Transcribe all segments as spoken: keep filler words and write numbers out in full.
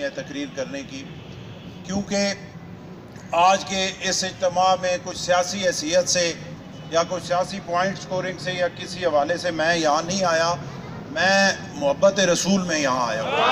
है तकरीर करने की, क्योंकि आज के इस इज्तिमा में कुछ सियासी हैसियत से या कुछ सियासी पॉइंट स्कोरिंग से या किसी हवाले से मैं यहाँ नहीं आया, मैं मोहब्बत रसूल में यहाँ आया हूँ।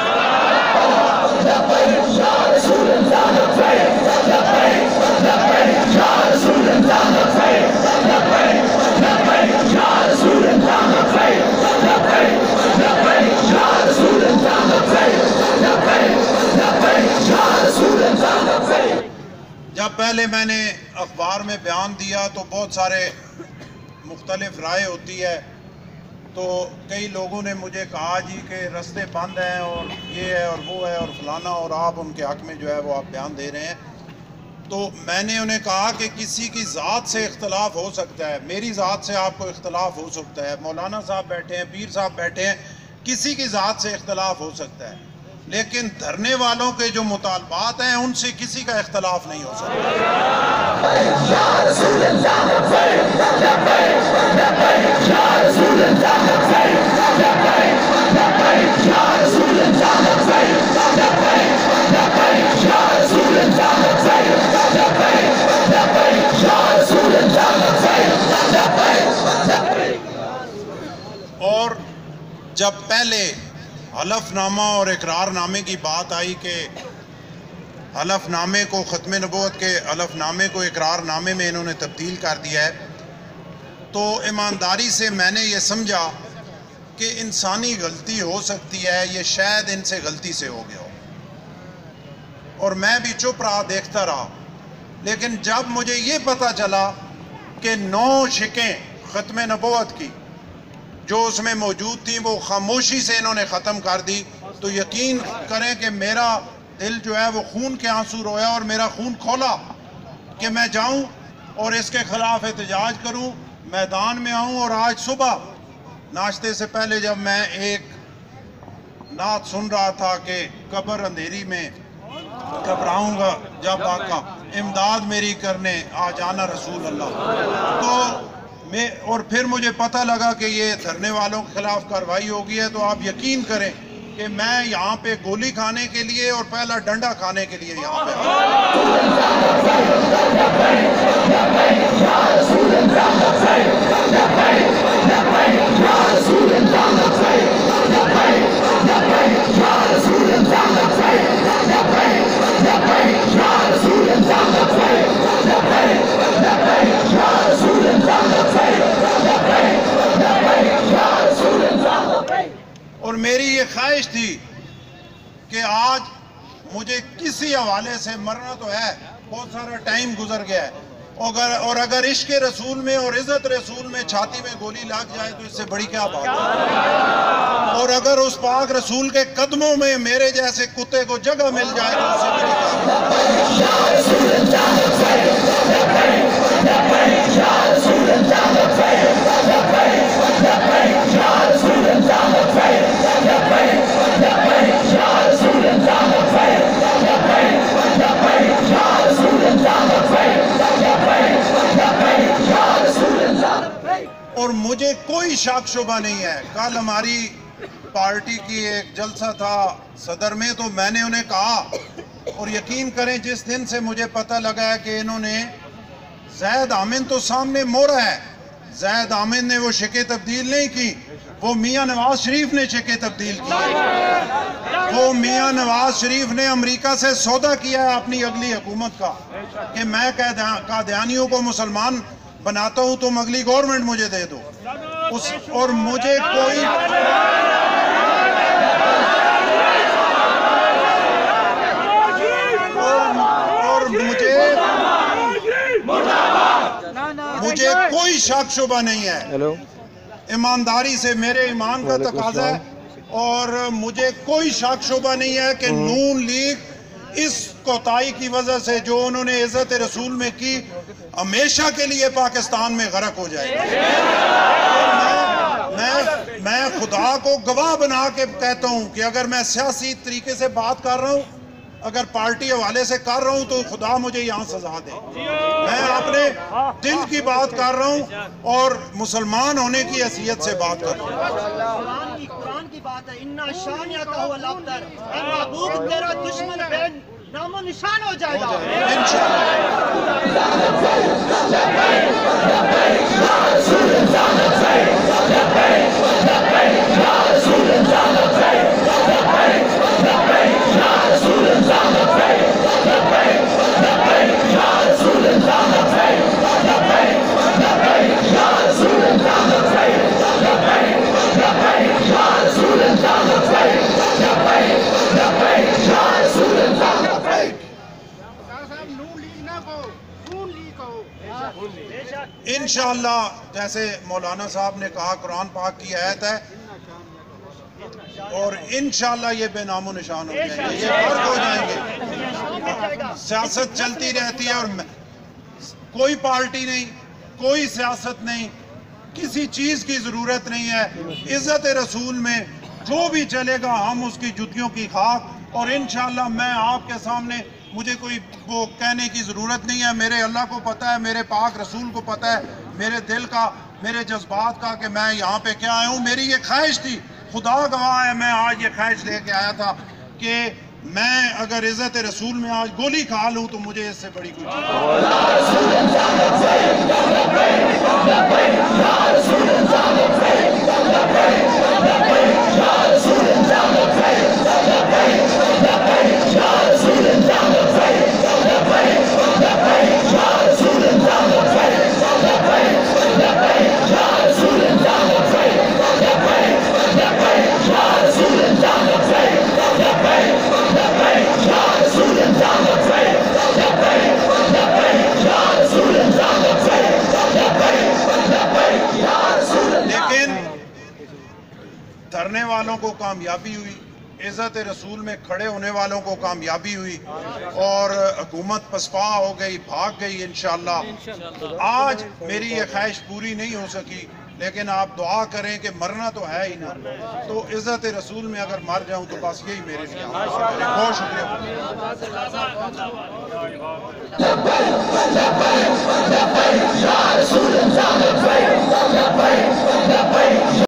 जब पहले मैंने अखबार में बयान दिया तो बहुत सारे मुख्तलिफ राय होती है, तो कई लोगों ने मुझे कहा जी कि रास्ते बंद हैं और ये है और वो है और फलाना, और आप उनके हक़ में जो है वो आप बयान दे रहे हैं। तो मैंने उन्हें कहा कि किसी की ज़ात से इख्तलाफ हो सकता है, मेरी ज़ात से आपको इख्तलाफ हो सकता है, मौलाना साहब बैठे हैं, पीर साहब बैठे हैं, किसी की ज़ात से इख्तलाफ हो सकता है, लेकिन धरने वालों के जो मुतालबात हैं उनसे किसी का इख्तलाफ नहीं हो सकता। और जब पहले हलफनामा और इकरारनामे की बात आई कि हलफनामे को ख़त्म नबूवत के हलफनामे को इकरारनामे में इन्होंने तब्दील कर दिया है, तो ईमानदारी से मैंने ये समझा कि इंसानी गलती हो सकती है, ये शायद इनसे गलती से हो गया हो, और मैं भी चुप रहा, देखता रहा। लेकिन जब मुझे ये पता चला कि नौ शिकें ख़त्म नबूवत की जो उसमें मौजूद थी वो खामोशी से इन्होंने ख़त्म कर दी, तो यकीन करें कि मेरा दिल जो है वो खून के आंसू रोया और मेरा खून खोला कि मैं जाऊं और इसके ख़िलाफ़ एहतजाज करूं, मैदान में आऊं। और आज सुबह नाश्ते से पहले जब मैं एक नात सुन रहा था कि कब्र अंधेरी में घबराऊंगा जब आका इमदाद मेरी करने आ जाना रसूल अल्लाह, तो मैं और फिर मुझे पता लगा कि ये धरने वालों के खिलाफ कार्रवाई होगी है, तो आप यकीन करें कि मैं यहाँ पे गोली खाने के लिए और पहला डंडा खाने के लिए यहाँ पे और मेरी ये ख्वाहिश थी कि आज मुझे किसी हवाले से मरना तो है, बहुत सारा टाइम गुजर गया है, अगर और अगर इश्क रसूल में और इज़्ज़त रसूल में छाती में गोली लग जाए तो इससे बड़ी क्या बात है। और अगर उस पाक रसूल के कदमों में मेरे जैसे कुत्ते को जगह मिल जाए तो उससे बड़ी और मुझे कोई शक शुबा नहीं है। कल हमारी पार्टी की एक जलसा था सदर में, तो मैंने उन्हें कहा, और यकीन करें जिस दिन से मुझे पता लगा है कि इन्होंने ज़ैद आमिन तो सामने मोड़ा है, ज़ैद आमिन ने वो शिके तब्दील नहीं की, वो मियाँ नवाज शरीफ ने शिके तब्दील की। वो मियाँ नवाज शरीफ ने अमेरिका से सौदा किया है अपनी अगली हुकूमत का कि मैं कादियानियों को मुसलमान बनाता हूं, तुम अगली गवर्नमेंट मुझे दे दो उस, और मुझे कोई और, और मुझे मुझे कोई शक शुबा नहीं है। हेलो, ईमानदारी से मेरे ईमान का तकाजा है, और मुझे कोई शक शुबा नहीं है कि नून लीग इस कोताही की वजह से जो उन्होंने इज़्ज़त रसूल में की हमेशा के लिए पाकिस्तान में गरक हो जाएगी। मैं, मैं मैं खुदा को गवाह बना के कहता हूं कि अगर मैं सियासी तरीके से बात कर रहा हूं, अगर पार्टी हवाले से कर रहा हूं, तो खुदा मुझे यहाँ सजा दे। मैं अपने दिल की बात कर रहा हूं और मुसलमान होने की हैसियत से बात कर रहा हूं। कुरान की बात है, इन्ना शानिया का हुआ लफ्तर, महबूब तेरा दुश्मन नामो निशान हो जाएगा इंशाअल्लाह। जैसे मौलाना साहब ने कहा, कुरान पाक की आयत है और इंशाअल्लाह ये बेनामो निशान हो जाएंगे, ये फर्क हो जाएंगे। सियासत चलती रहती है और कोई पार्टी नहीं, कोई सियासत नहीं, किसी चीज़ की ज़रूरत नहीं है। इज़्ज़त रसूल में जो भी चलेगा हम उसकी जुतियों की खाक। और इंशाअल्लाह मैं आपके सामने, मुझे कोई वो कहने की ज़रूरत नहीं है। मेरे अल्लाह को पता है, मेरे पाक रसूल को पता है मेरे दिल का, मेरे जज्बात का कि मैं यहाँ पे क्या आया हूँ। मेरी ये ख्वाहिश थी, खुदा गवाह है, मैं आज ये ख्वाहिश लेके आया था कि मैं अगर इज़्ज़त रसूल में आज गोली खा लूँ तो मुझे इससे बड़ी कोई धरने वालों को कामयाबी हुई, इज़्ज़त रसूल में खड़े होने वालों को कामयाबी हुई और हुकूमत पसपा हो गई, भाग गई। इंशाअल्लाह आज मेरी ये ख्वाहिश पूरी नहीं हो सकी, लेकिन आप दुआ करें कि मरना तो है ही ना, तो इज़्ज़त रसूल में अगर मर जाऊं तो बस यही मेरे लिए। बहुत शुक्रिया।